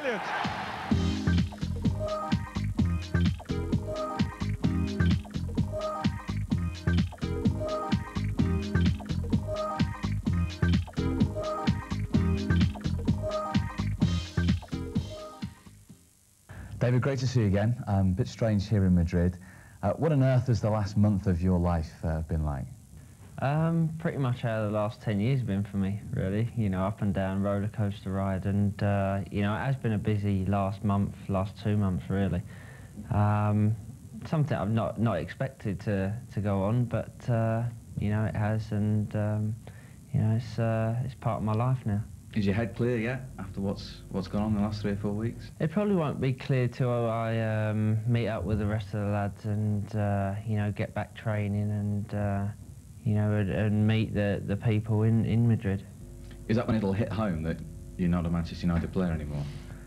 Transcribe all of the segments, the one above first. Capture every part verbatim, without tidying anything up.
brilliant. David, great to see you again. Um, a bit strange here in Madrid. Uh, what on earth has the last month of your life uh, been like? Um, pretty much how the last ten years have been for me, really. You know, up and down, roller coaster ride, and uh, you know, it has been a busy last month, last two months, really. Um, something I've not not expected to to go on, but uh, you know, it has, and um, you know, it's uh, it's part of my life now. Is your head clear yet after what's what's gone on the last three or four weeks? It probably won't be clear till I um, meet up with the rest of the lads and uh, you know, get back training and uh, you know, and, and meet the the people in in Madrid. Is that when it'll hit home that you're not a Manchester United player anymore?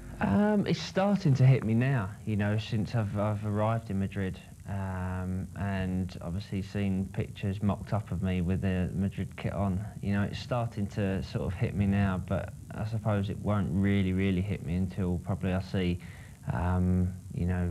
Um, it's starting to hit me now. You know, since I've I've arrived in Madrid. Um, and obviously seen pictures mocked up of me with the Madrid kit on. You know, it's starting to sort of hit me now, but I suppose it won't really, really hit me until probably I see, um, you know,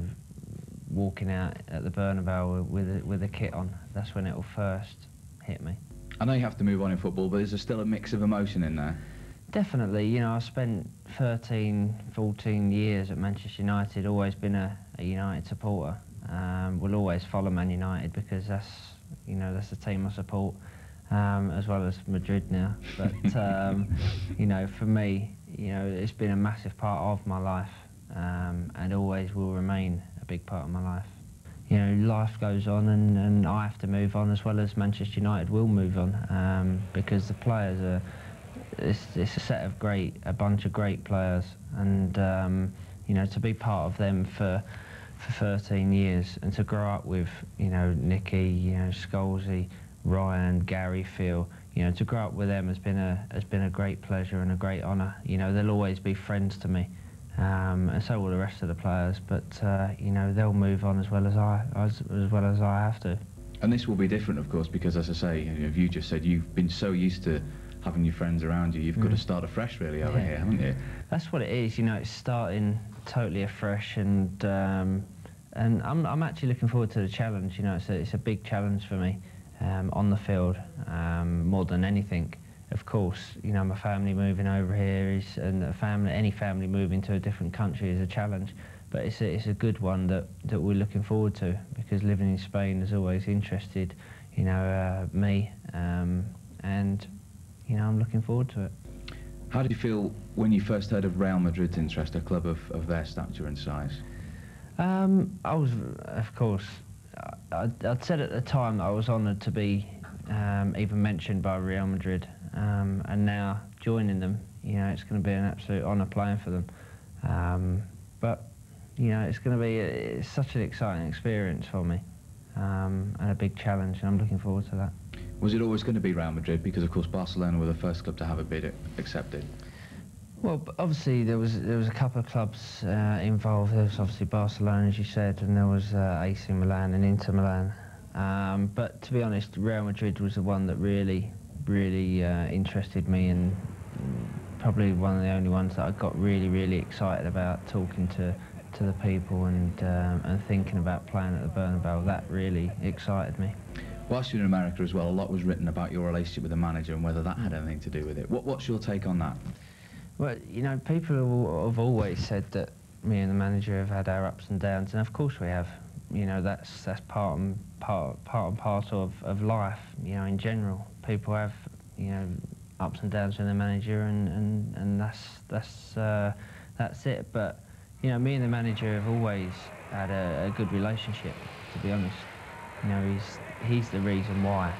walking out at the Bernabeu with a, with a kit on. That's when it'll first hit me. I know you have to move on in football, but is there still a mix of emotion in there? Definitely. You know, I spent thirteen, fourteen years at Manchester United, always been a, a United supporter. Um, we'll always follow Man United because that's, you know, that's the team I support, um, as well as Madrid now. But um, you know, for me, you know, it's been a massive part of my life, um, and always will remain a big part of my life. You know, life goes on, and, and I have to move on as well as Manchester United will move on, um, because the players are. It's, it's a set of great, a bunch of great players, and um, you know, to be part of them for. for thirteen years, and to grow up with, you know, Nicky, you know, Scholesy, Ryan, Gary, Phil, you know, to grow up with them has been a has been a great pleasure and a great honour. You know, they'll always be friends to me, um, and so will the rest of the players. But uh, you know, they'll move on as well as I as, as well as I have to. And this will be different, of course, because as I say, you know, you just said you've been so used to having your friends around you. You've mm. got to start afresh, really, over yeah. here, haven't you? That's what it is. You know, it's starting totally afresh, and um, and I'm I'm actually looking forward to the challenge. You know, it's a it's a big challenge for me um, on the field, um, more than anything. Of course, you know, my family moving over here is, and a family, any family moving to a different country is a challenge. But it's a, it's a good one that that we're looking forward to, because living in Spain has always interested, you know, uh, me, um, and you know, I'm looking forward to it. How did you feel when you first heard of Real Madrid's interest, a club of, of their stature and size? Um, I was, of course, I, I'd said at the time that I was honoured to be um, even mentioned by Real Madrid, um, and now joining them, you know, it's going to be an absolute honour playing for them. Um, but, you know, it's going to be, a, it's such an exciting experience for me, um, and a big challenge, and I'm looking forward to that. Was it always going to be Real Madrid? Because, of course, Barcelona were the first club to have a bid accepted. Well, obviously there was there was a couple of clubs uh, involved. There was obviously Barcelona, as you said, and there was uh, A C Milan and Inter Milan. Um, but to be honest, Real Madrid was the one that really, really uh, interested me, and probably one of the only ones that I got really, really excited about talking to to the people and um, and thinking about playing at the Bernabeu. That really excited me. Whilst you're in America as well, a lot was written about your relationship with the manager and whether that had anything to do with it. What, what's your take on that? Well, you know, people have always said that me and the manager have had our ups and downs, and of course we have. You know, that's that's part and part, part and parcel of, of life. You know, in general, people have, you know, ups and downs with the manager, and and and that's that's uh, that's it. But you know, me and the manager have always had a, a good relationship, to be honest. You know, he's he's the reason why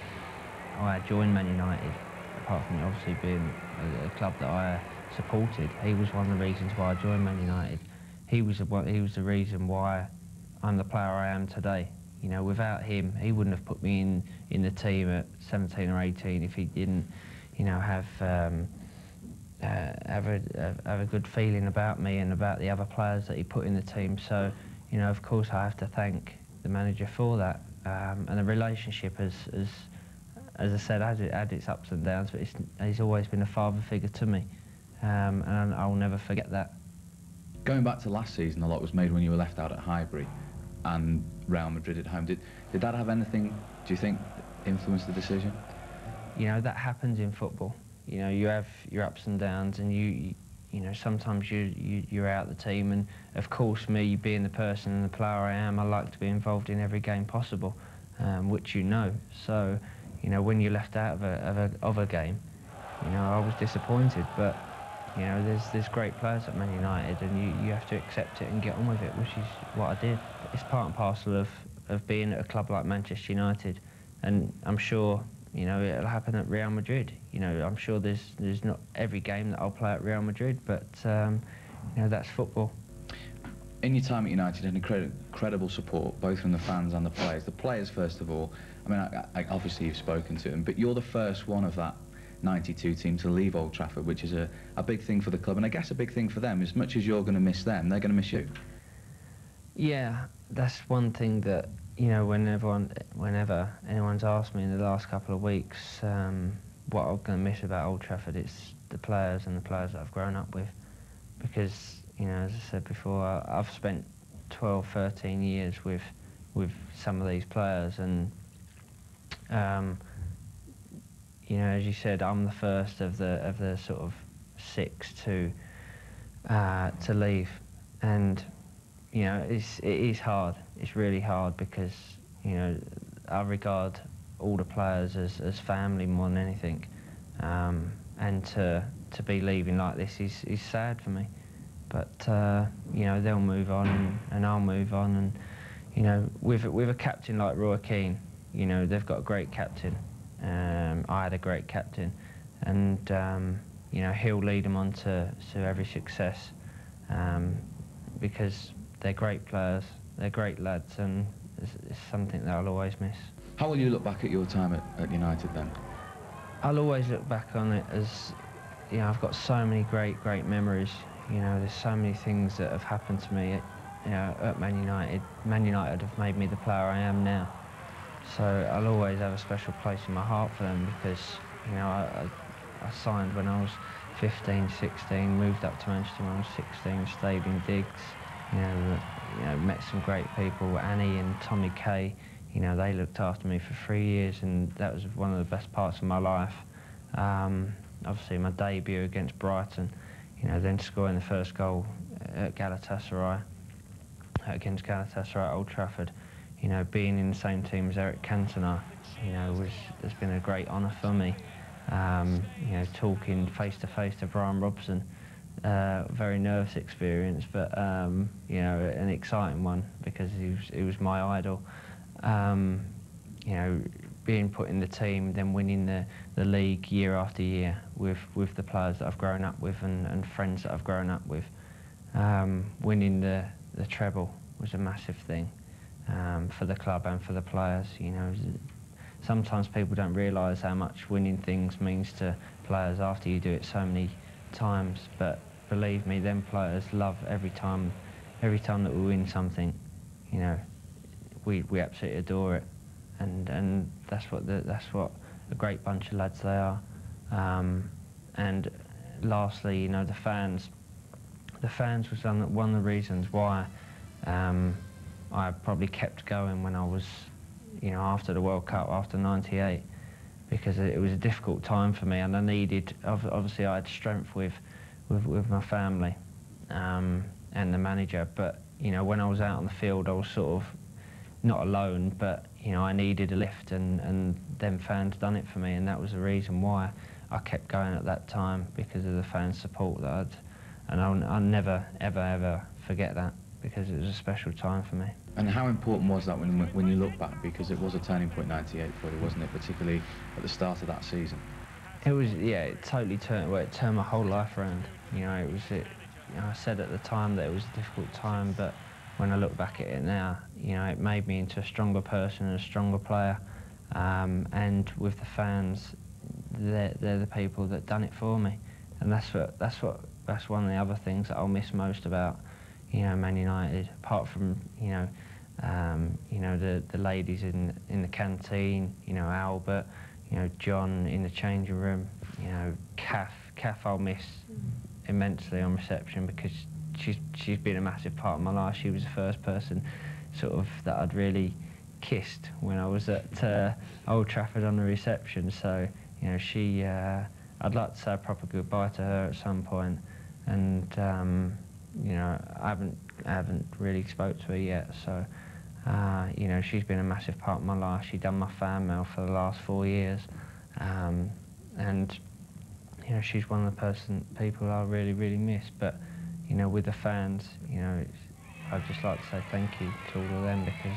I joined Man United, apart from obviously being a, a club that I supported. He was one of the reasons why I joined Man United. He was the, he was the reason why I'm the player I am today. You know, without him, he wouldn't have put me in in the team at seventeen or eighteen if he didn't, you know, have um, uh, have a have a good feeling about me and about the other players that he put in the team. So, you know, of course, I have to thank the manager for that, um, and the relationship has, has, as I said, had, it, had its ups and downs, but it's, he's always been a father figure to me, um, and I'll never forget that. Going back to last season, a lot was made when you were left out at Highbury and Real Madrid at home. Did, did that have anything, do you think, influence the decision? You know, that happens in football. You know, you have your ups and downs, and you, you, you know, sometimes you, you, you're out the team, and of course, me being the person and the player I am, I like to be involved in every game possible, um, which you know. So, you know, when you're left out of a, of a, of a game, you know, I was disappointed, but, you know, there's, there's great players at Man United, and you, you have to accept it and get on with it, which is what I did. It's part and parcel of, of being at a club like Manchester United, and I'm sure, you know, it'll happen at Real Madrid. You know, I'm sure there's there's not every game that I'll play at Real Madrid, but um, you know, that's football. In your time at United, you had incredible, incredible support, both from the fans and the players. The players, first of all, I mean, I, I, obviously you've spoken to them, but you're the first one of that ninety-two team to leave Old Trafford, which is a, a big thing for the club, and I guess a big thing for them. As much as you're going to miss them, they're going to miss you. Yeah, that's one thing that, you know, when everyone, whenever anyone's asked me in the last couple of weeks um, what I'm going to miss about Old Trafford, it's the players and the players that I've grown up with. Because, you know, as I said before, I, I've spent twelve, thirteen years with with some of these players, and um, you know, as you said, I'm the first of the of the sort of six to uh, to leave, and you know, it's it is hard. It's really hard because, you know, I regard all the players as as family more than anything, um, and to to be leaving like this is is sad for me. But uh, you know, they'll move on, and, and I'll move on, and you know, with with a captain like Roy Keane, you know, they've got a great captain. Um, I had a great captain, and um, you know, he'll lead them on to, to every success, um, because they're great players, they're great lads, and it's, it's something that I'll always miss. How will you look back at your time at, at United then? I'll always look back on it as, you know, I've got so many great, great memories. You know, there's so many things that have happened to me, you know, at Man United. Man United have made me the player I am now. So I'll always have a special place in my heart for them because, you know, I, I, I signed when I was fifteen, sixteen, moved up to Manchester when I was sixteen, stayed in digs, you know, you know, met some great people, Annie and Tommy Kay. You know, they looked after me for three years, and that was one of the best parts of my life. Um, obviously, my debut against Brighton, you know, then scoring the first goal at Galatasaray, against Galatasaray at Old Trafford. You know, being in the same team as Eric Cantona, you know, was has been a great honour for me. Um, you know, talking face to face to Brian Robson, uh, very nervous experience, but um, you know, an exciting one because he was he was my idol. Um, you know, being put in the team, then winning the the league year after year with with the players that I've grown up with and, and friends that I've grown up with. Um, winning the the treble was a massive thing. Um, for the club and for the players. You know, sometimes people don't realise how much winning things means to players after you do it so many times, but believe me, them players love every time every time that we win something. You know, we we absolutely adore it, and and that's what the, that's what a great bunch of lads they are. Um, and lastly, you know, the fans the fans was one one of the reasons why um, I probably kept going when I was, you know, after the World Cup, after ninety-eight, because it was a difficult time for me, and I needed, obviously I had strength with, with, with my family um, and the manager, but, you know, when I was out on the field, I was sort of not alone, but, you know, I needed a lift, and, and them fans done it for me, and that was the reason why I kept going at that time, because of the fan support that I'd, and I'll, I'll never, ever, ever forget that, because it was a special time for me. And how important was that when when you look back? Because it was a turning point, ninety-eight for you, wasn't it? Particularly at the start of that season. It was, yeah, it totally turned, well, it turned my whole life around. You know, it was, it, you know, I said at the time that it was a difficult time, but when I look back at it now, you know, it made me into a stronger person and a stronger player. Um, and with the fans, they're, they're the people that done it for me. And that's what, that's what, that's one of the other things that I'll miss most about, you know, Man United, apart from, you know, um, you know, the, the ladies in, in the canteen, you know, Albert, you know, John in the changing room, you know, Kath, Kath I'll miss immensely on reception because she's she's been a massive part of my life. She was the first person, sort of, that I'd really kissed when I was at uh, Old Trafford on the reception. So, you know, she. Uh, I'd like to say a proper goodbye to her at some point, and um, you know, I haven't I haven't really spoke to her yet. So, uh, you know, she's been a massive part of my life. She's done my fan mail for the last four years, um, and you know, she's one of the person people I really really miss. But you know, with the fans, you know, it's, I'd just like to say thank you to all of them, because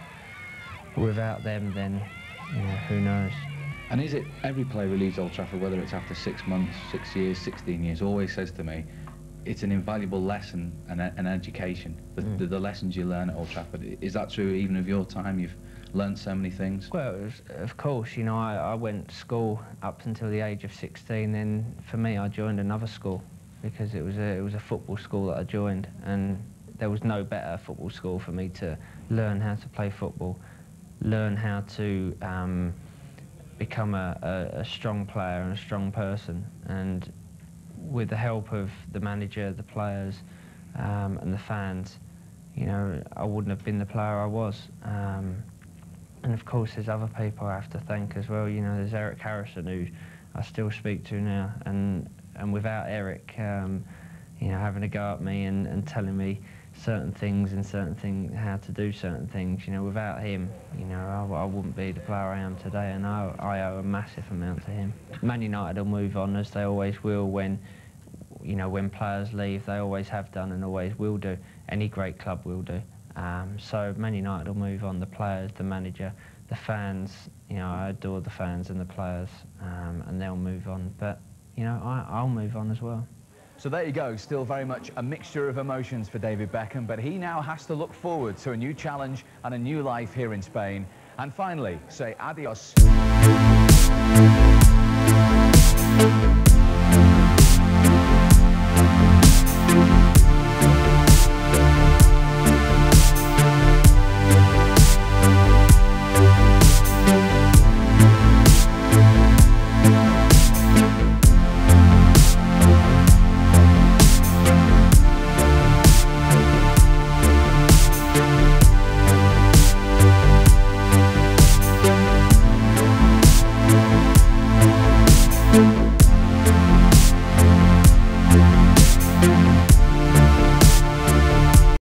without them, then, you know, who knows. And is it, every player who leaves Old Trafford, whether it's after six months, six years, sixteen years, always says to me, it's an invaluable lesson and a, an education, the, mm. the, the lessons you learn at Old Trafford. Is that true even of your time? You've learned so many things? Well, it was, of course, you know, I, I went to school up until the age of sixteen, then for me I joined another school, because it was a, it was a football school that I joined, and there was no better football school for me to learn how to play football, learn how to um, become a, a, a strong player and a strong person. And with the help of the manager, the players, um, and the fans, you know, I wouldn't have been the player I was. Um, and of course, there's other people I have to thank as well. You know, there's Eric Harrison, who I still speak to now, and and without Eric, um, you know, having a go at me and, and telling me certain things and certain things, how to do certain things, you know, without him, you know, I, I wouldn't be the player I am today, and I, I owe a massive amount to him. Man United will move on, as they always will, when, you know, when players leave. They always have done and always will do. Any great club will do. Um, so Man United will move on, the players, the manager, the fans. You know, I adore the fans and the players, um, and they'll move on. But, you know, I, I'll move on as well. So there you go, still very much a mixture of emotions for David Beckham, but he now has to look forward to a new challenge and a new life here in Spain. And finally, say adios.